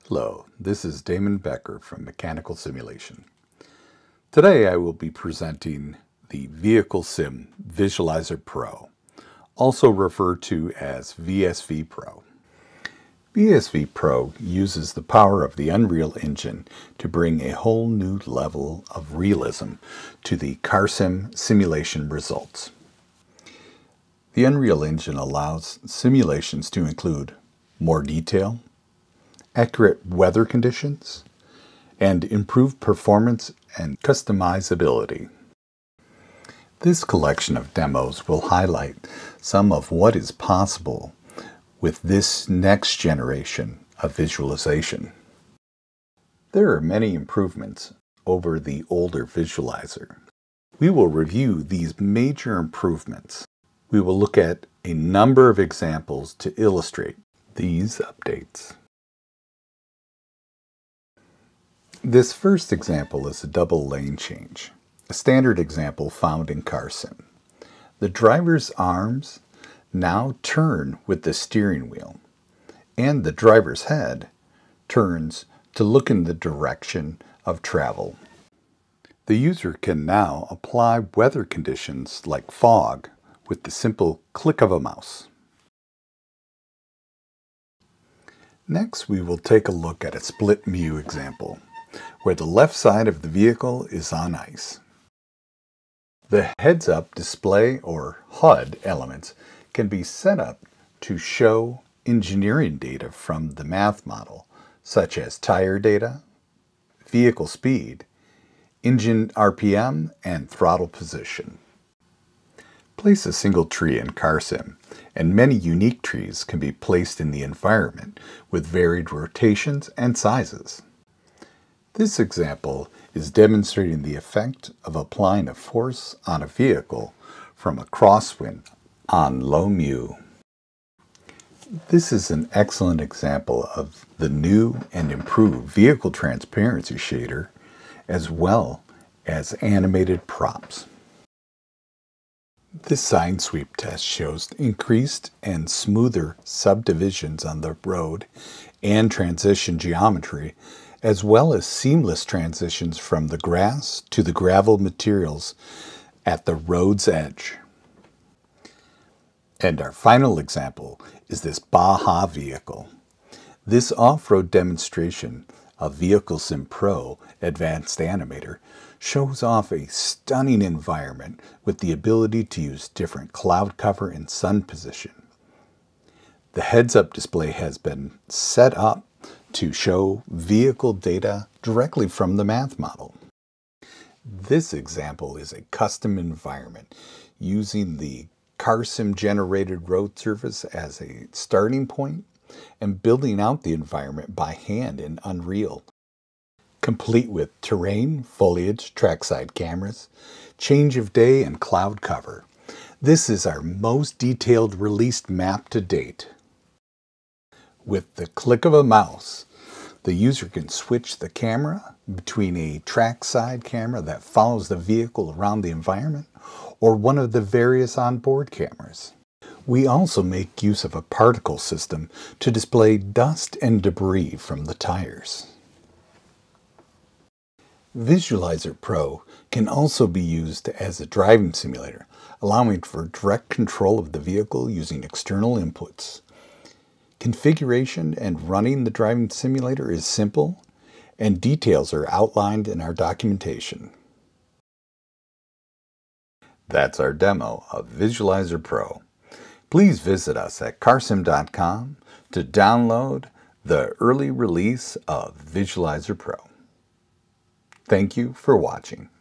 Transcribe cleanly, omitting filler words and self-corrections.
Hello, this is Damon Becker from Mechanical Simulation. Today I will be presenting the VehicleSim Visualizer Pro, also referred to as VSV Pro. VSV Pro uses the power of the Unreal Engine to bring a whole new level of realism to the CarSim simulation results. The Unreal Engine allows simulations to include more detail, accurate weather conditions, and improved performance and customizability. This collection of demos will highlight some of what is possible with this next generation of visualization. There are many improvements over the older visualizer. We will review these major improvements. We will look at a number of examples to illustrate these updates. This first example is a double lane change, a standard example found in CarSim. The driver's arms now turn with the steering wheel, and the driver's head turns to look in the direction of travel. The user can now apply weather conditions like fog with the simple click of a mouse. Next, we will take a look at a split view example, where the left side of the vehicle is on ice. The heads-up display or HUD elements can be set up to show engineering data from the math model, such as tire data, vehicle speed, engine RPM, and throttle position. Place a single tree in CarSim, and many unique trees can be placed in the environment with varied rotations and sizes. This example is demonstrating the effect of applying a force on a vehicle from a crosswind on low mu. This is an excellent example of the new and improved vehicle transparency shader, as well as animated props. This sign sweep test shows increased and smoother subdivisions on the road and transition geometry, as well as seamless transitions from the grass to the gravel materials at the road's edge. And our final example is this Baja vehicle. This off-road demonstration of VehicleSim Pro Advanced Animator shows off a stunning environment with the ability to use different cloud cover and sun position. The heads-up display has been set up to show vehicle data directly from the math model. This example is a custom environment using the CarSim generated road surface as a starting point and building out the environment by hand in Unreal, complete with terrain, foliage, trackside cameras, change of day, and cloud cover. This is our most detailed released map to date. With the click of a mouse, the user can switch the camera between a trackside camera that follows the vehicle around the environment or one of the various onboard cameras. We also make use of a particle system to display dust and debris from the tires. Visualizer Pro can also be used as a driving simulator, allowing for direct control of the vehicle using external inputs. Configuration and running the driving simulator is simple, and details are outlined in our documentation. That's our demo of Visualizer Pro. Please visit us at carsim.com to download the early release of Visualizer Pro. Thank you for watching.